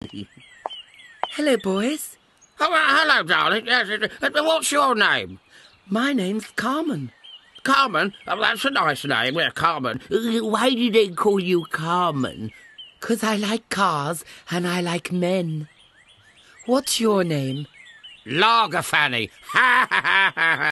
Hello, boys. Oh, hello, darling. Yes, what's your name? My name's Carmen. Carmen? Oh, that's a nice name. Yeah, Carmen. Why do they call you Carmen? 'Cause I like cars and I like men. What's your name? Lager Fanny. Ha ha ha ha.